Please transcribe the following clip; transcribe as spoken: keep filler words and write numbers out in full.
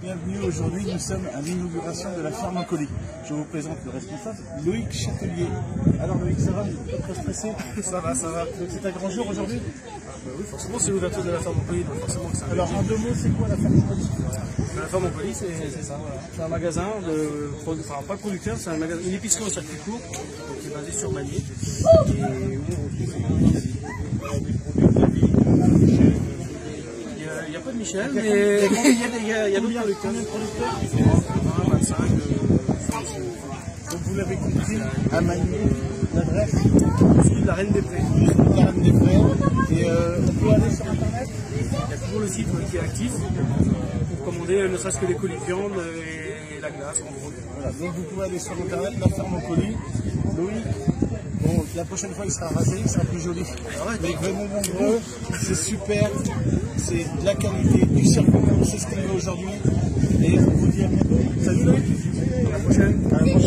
bienvenue. Aujourd'hui, nous sommes à l'inauguration de la ferme en colis. Je vous présente le responsable, Loïc Châtelier. Alors Loïc, ça va? Vous n'êtes pas trop stressé? Ça va, ça va. Donc c'est un grand jour aujourd'hui? Bah oui, forcément c'est l'ouverture de la ferme en colis, donc forcément que c'est un Alors en deux mots, c'est quoi la ferme en colis? La ferme en colis, c'est ça, voilà. C'est un magasin de, enfin pas producteur, c'est un magasin, une épicerie au circuit court, donc, qui est basée sur Magny. Et où on retrouve des produits. Il n'y a pas de Michel, mais il y a des, il y a, il y a d'autres producteurs. vingt, vingt-cinq, Donc vous l'avez compris, à Magny, l'adresse de la Reine des Prés. de la Reine des Prés. Et euh, on peut aller sur internet? Il y a toujours le site qui est actif pour commander ne serait-ce que les colis de viande et la glace en gros. Voilà, donc vous pouvez aller sur internet, la ferme en colis. Loïc, bon, la prochaine fois il sera rasé, il sera plus joli. Mais vraiment nombreux, c'est super, c'est de la qualité, du circuit, c'est ce qu'on veut aujourd'hui. Et on vous dit à bientôt. Salut Loïc, À la prochaine. à la prochaine.